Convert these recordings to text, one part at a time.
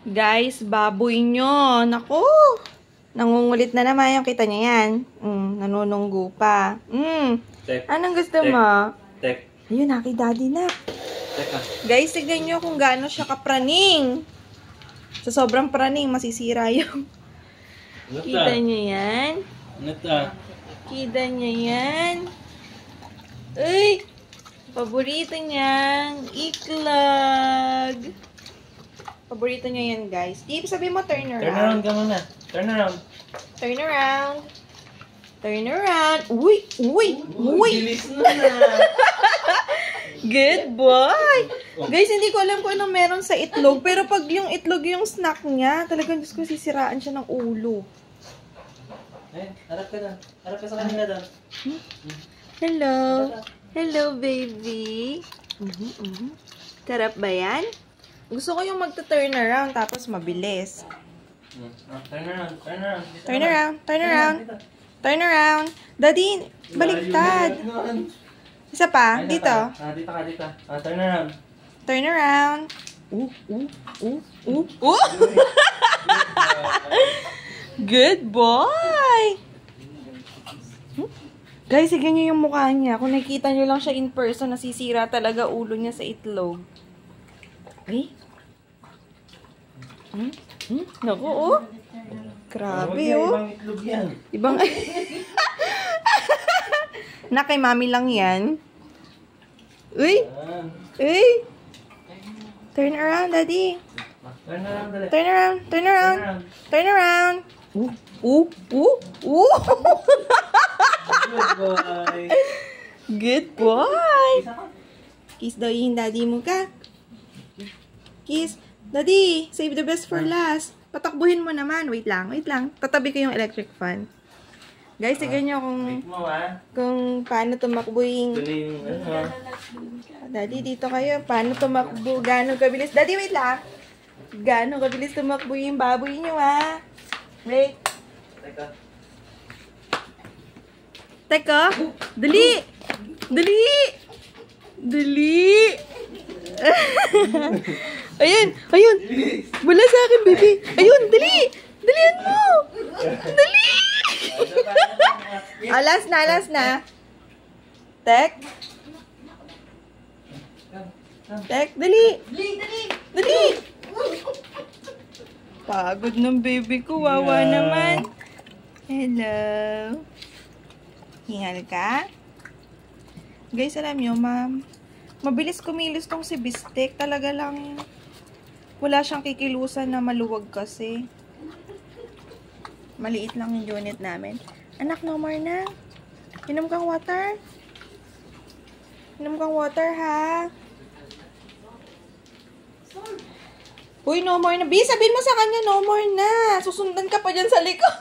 Guys, baboy nyo. Naku! Nangungulit na naman yung kita niya yan. Nanununggo pa. Anong gusto mo? Tek. Ayun, naki daddy na. Teka. Guys, tignan nyo kung gaano siya kapraning. Sa sobrang praning, masisira yung... Kita nyo yan? Nata. Kita nyo yan? Uy! Paborito niyang iklog. Paborito niya yan, guys. Di, sabihin mo, turn around. Turn around ka muna. Turn around. Turn around. Turn around. Uy! Uy! Uy! Bilis na na. Good boy! Guys, hindi ko alam kung anong meron sa itlog. Pero pag yung itlog yung snack niya, talagang Diyos ko, sisiraan siya ng ulo. Eh, harap ka doon. Harap ka sa kanila doon. Hello. Hello, baby. Sarap ba yan? Gusto ko yung magta-turn around tapos mabilis. Turn around. Turn around. Turn around. Turn around. Turn around. Daddy, baliktad. Isa pa. Dito. Dito ka, dito. Turn around. Turn around. Good boy. Guys, sige nyo yung mukha niya. Kung nakikita nyo lang siya in person, nasisira talaga ulo niya sa itlog. Ay? Naku, oh. Grabe, oh. Ibang itlog yan. Ibang... Na kay mami lang yan. Uy! Uy! Turn around, daddy. Turn around, dali. Turn around, turn around. Turn around. Good boy. Good boy. Kiss daw yung daddy mo ka. Kiss. Daddy, save the best for last. Patakbuhin mo naman. Wait lang, wait lang. Tatabi ko yung electric fan. Guys, tignan nyo kung paano tumakbo yung... Daddy, dito kayo. Paano tumakbo? Gano'ng kabilis? Daddy, wait lang. Gano'ng kabilis tumakbo yung baboy nyo, ha? Wait. Teka. Dali! Dali! Dali! Ayun! Ayun! Wala sa akin, baby! Ayun! Dali! Dalihan mo! Dali! Last na, last na. Tek. Tek, dali! Dali! Dali! Dali! Pagod ng baby ko. Wawa naman. Hello. Hingal ka? Guys, alam nyo, mabilis kumilos tong si Bistek. Talaga lang, wala siyang kikilusan na maluwag kasi. Maliit lang yung unit namin. Anak, no more na. Inom kang water. Inom kang water, ha? Uy, no more na. B, sabihin mo sa kanya, no more na. Susundan ka pa dyan sa likod.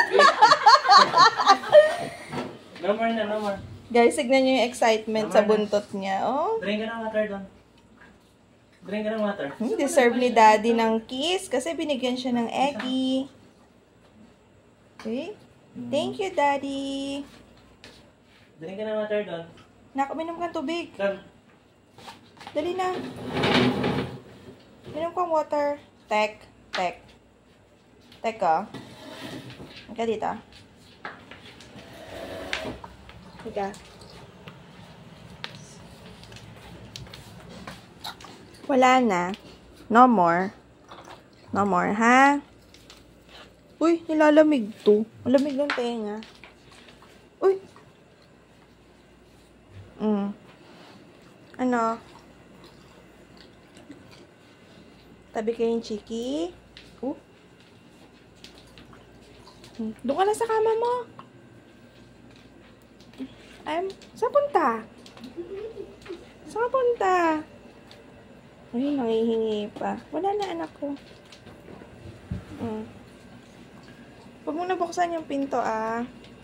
No more na, no more. Guys, signan nyo yung excitement sa buntot niya. Oh. Drink ka ng water doon. Drink ka ng water. Deserve ni daddy ng kiss kasi binigyan siya ng eggy. Okay? Thank you, daddy. Drink ka ng water doon. Nak, uminom kang tubig. Come. Dali na. Minom kang water. Tek. Tek. Tek ka. Ika dito. Ika. Wala na. No more. No more, ha? Uy, nilalamig to. Malamig ng tenga. Uy. Ano? Tabi kayong chiki. Doon ka na sa kama mo. Saan punta? Saan punta? Ay, nangihingi pa. Wala na anak ko. Huwag mo nabuksan yung pinto, ah.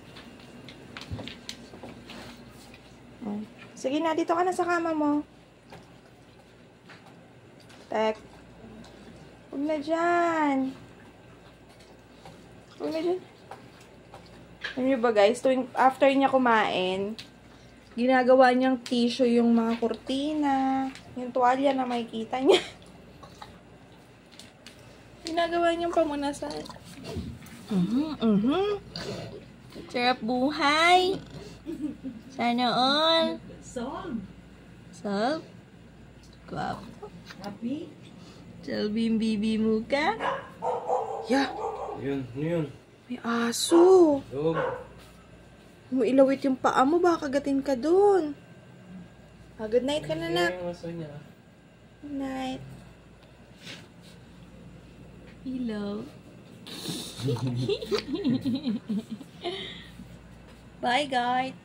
Sige na, dito ka na sa kama mo. Tek. Huwag na dyan. Huwag na dyan. Alam niyo ba guys, after niya kumain, ginagawa niyang tissue yung mga kurtina, yung tuwalya na makikita niya. ginagawa niyang pamunasan. Sarap buhay. Sana all. Solve. Guwapo. Happy? Selby yung bibi mo ka. Yeah. Yun, yun. May aso. Dog. Ilawit yung paa mo, baka kagatin ka dun. Good night ka na, nak. Yung aso niya. Good night. Hello. Bye, guys.